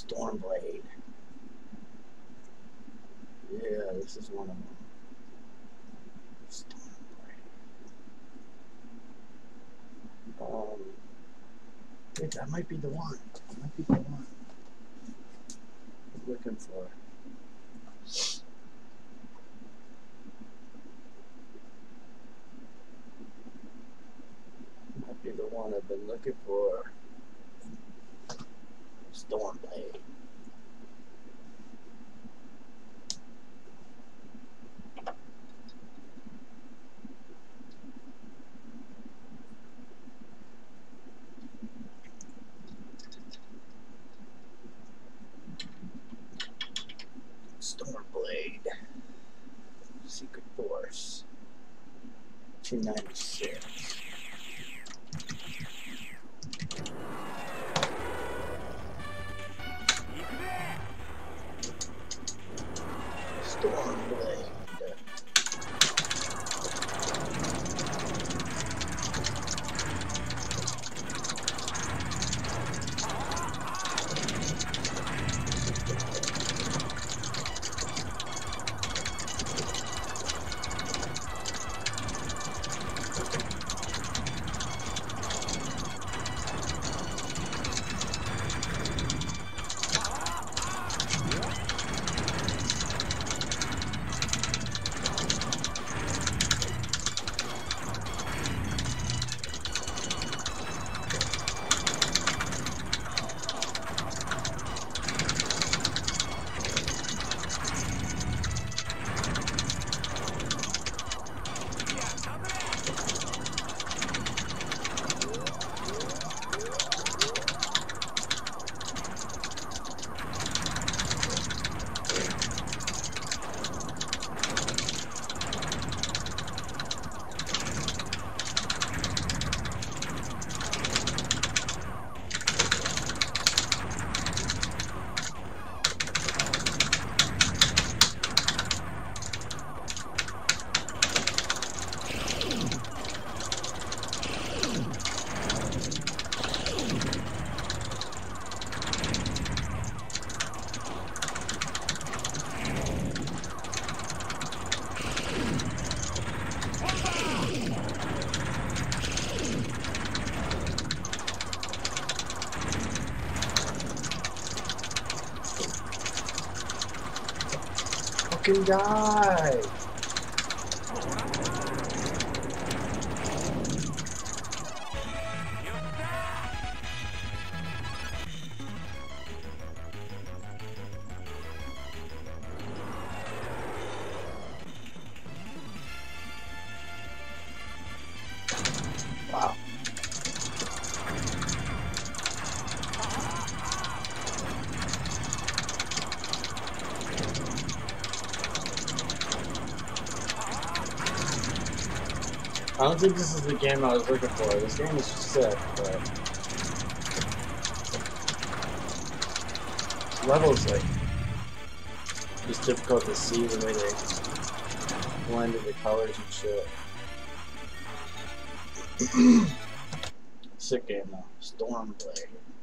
Stormblade. Yeah, this is one of them. Stormblade. Wait, that might be the one. That might be the one I'm looking for. Might be the one I've been looking for. Stormblade. Stormblade. Secret Force. 296. Stormblade. Fucking die! Wow. I don't think this is the game I was looking for. This game is sick, but this level's like just difficult to see the way they blend in the colors and shit. Sick game though. Stormblade.